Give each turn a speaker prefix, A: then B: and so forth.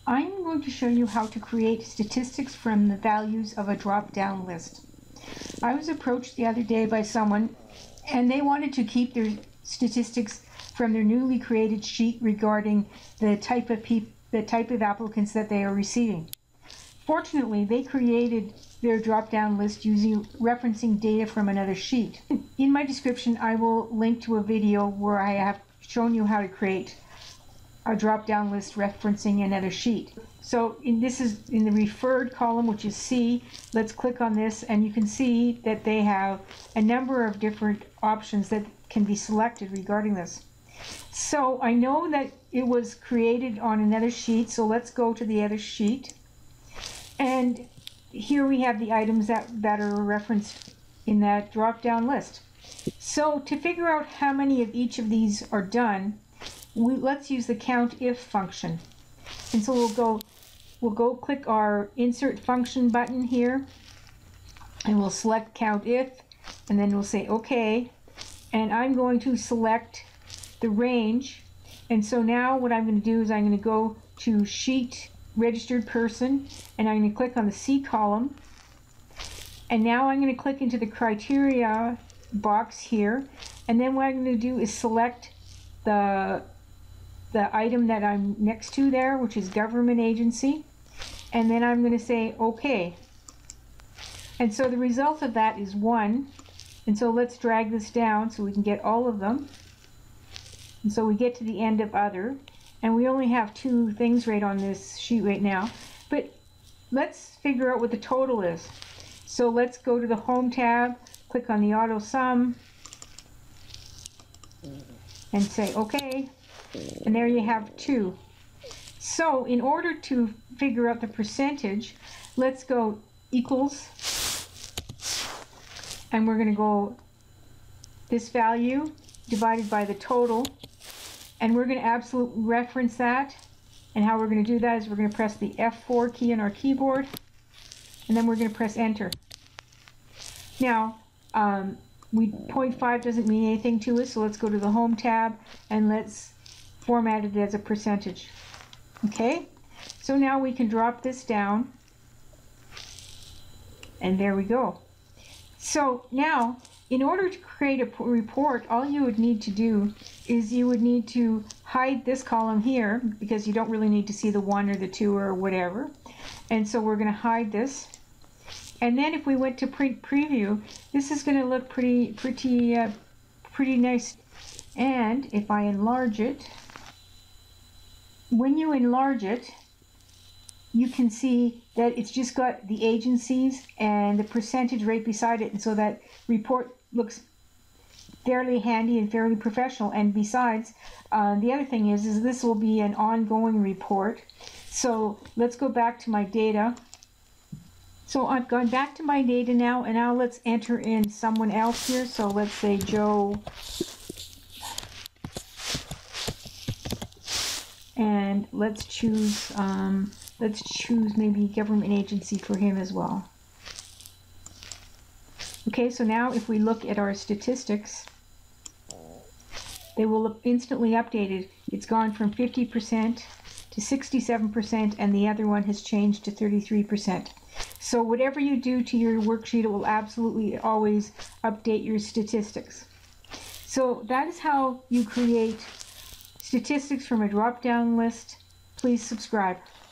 A: I'm going to show you how to create statistics from the values of a drop-down list. I was approached the other day by someone and they wanted to keep their statistics from their newly created sheet regarding the type of applicants that they are receiving. Fortunately, they created their drop-down list referencing data from another sheet. In my description, I will link to a video where I have shown you how to create a drop-down list referencing another sheet. So this is in the referred column, which is C. Let's click on this and you can see that they have a number of different options that can be selected regarding this. So I know that it was created on another sheet, so let's go to the other sheet. And here we have the items that are referenced in that drop-down list. So to figure out how many of each of these are done, let's use the countif function. And so we'll go click our insert function button here, and we'll select countif, and then we'll say OK. And I'm going to select the range. And so now what I'm going to do is I'm going to go to sheet registered person, and I'm going to click on the C column. And now I'm going to click into the criteria box here, and then what I'm going to do is select the item that I'm next to there, which is government agency, and then I'm going to say OK. And so the result of that is 1. And so let's drag this down so we can get all of them. And so we get to the end of other, and we only have 2 things right on this sheet right now, but let's figure out what the total is. So let's go to the home tab, click on the auto sum, and say OK, and there you have 2. So in order to figure out the percentage, let's go equals, and we're going to go this value divided by the total, and we're going to absolutely reference that. And how we're going to do that is we're going to press the F4 key on our keyboard, and then we're going to press enter. Now 0.5 doesn't mean anything to us, so let's go to the home tab and let's format it as a percentage. Okay, so now we can drop this down, and there we go. So now, in order to create a report, all you would need to do is you would need to hide this column here, because you don't really need to see the 1 or the 2 or whatever. And so we're going to hide this. And then if we went to print preview, this is going to look pretty nice. And if I enlarge it, when you enlarge it, you can see that it's just got the agencies and the percentage right beside it, and so that report looks fairly handy and fairly professional. And besides, the other thing is this will be an ongoing report. So let's go back to my data. So I've gone back to my data now, and now let's enter in someone else here. So let's say Joe, and let's choose maybe government agency for him as well. Okay, so now if we look at our statistics, they will look instantly updated. It's gone from 50% to 67%, and the other one has changed to 33%. So whatever you do to your worksheet, it will absolutely always update your statistics. So that is how you create statistics from a drop-down list. Please subscribe.